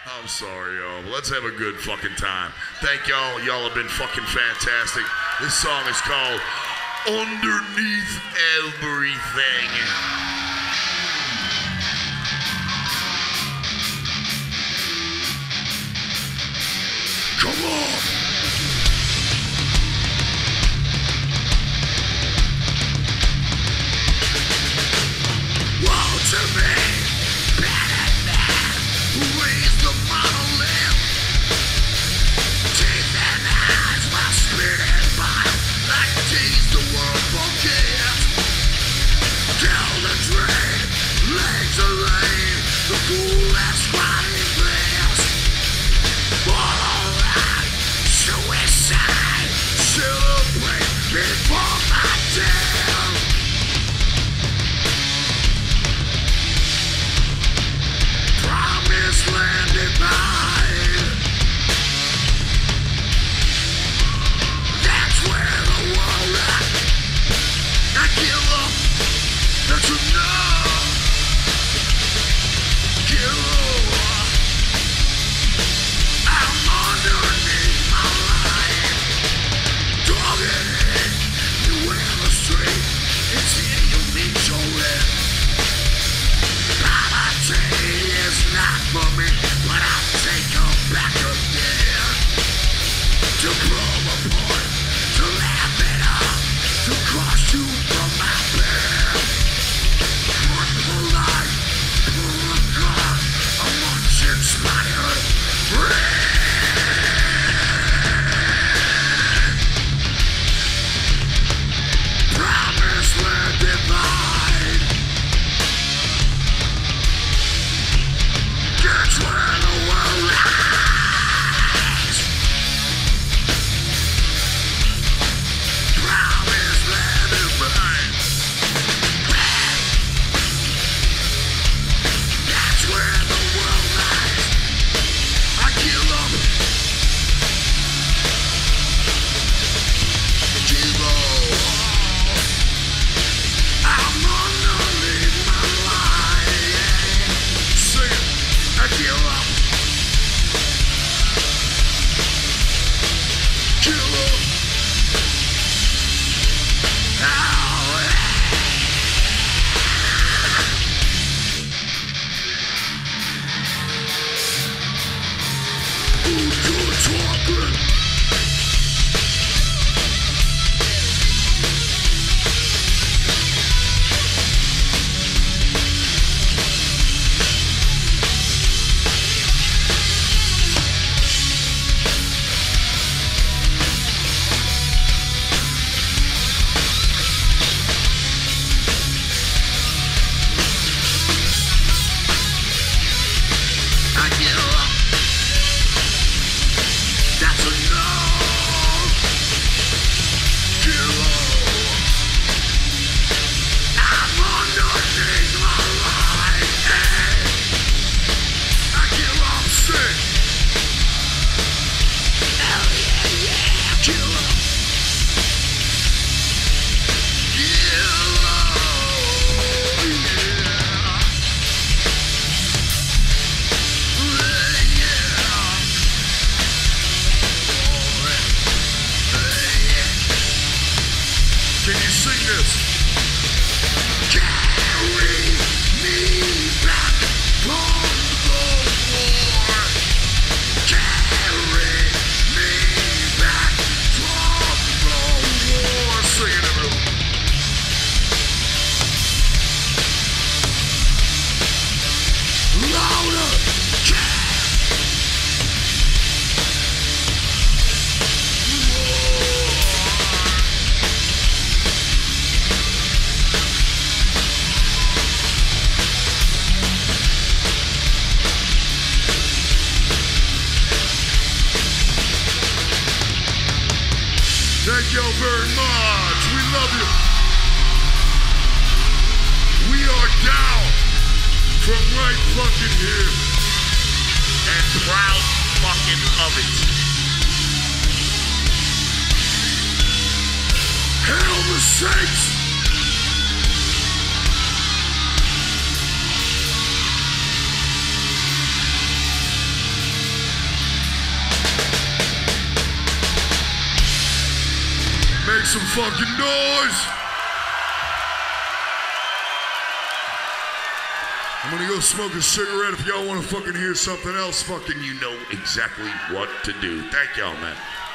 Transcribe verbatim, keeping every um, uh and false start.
I'm sorry, y'all. Let's have a good fucking time. Thank y'all. Y'all have been fucking fantastic. This song is called Underneath Everything. Come on! Woe to me, bad man, who raised the monolith. Teeth and eyes while spitting fire, like tease the world forget. Tell the train, legs are laid, the fool has squatting glass. Follow that, suicide, celebrate before my death. Promised land divine. That's where the world at. I give up, that's enough. Give up. I'm underneath my life. Dogging it, you wear the street. It's here you meet your end. Poverty is not for me, but I'll take her back again. To prove a point, to laugh it up, to cross you from my bed. Put the light, pull the gun, a much inspired friend. Promised land divine. That's where the world lies. Promised land divine. That's where the world lies. I give up. Give up. I'm underneath my life. Sing it. I give up. Give up. Ow. Who's good talking? I give up. That's enough. Give up. I'm underneath my life. Hey. I give up. Sick. Hell yeah, yeah. Give up. Give up. Yeah. Can you sing this? Carry me back from the war. Carry me back from the war. Sing it, everyone. Louder. Thank you very much. We love you. We are down from right fucking here. And proud fucking of it. Hail the Saints! Make some fucking noise. I'm gonna go smoke a cigarette. If y'all wanna fucking hear something else, fucking you know exactly what to do. Thank y'all, man.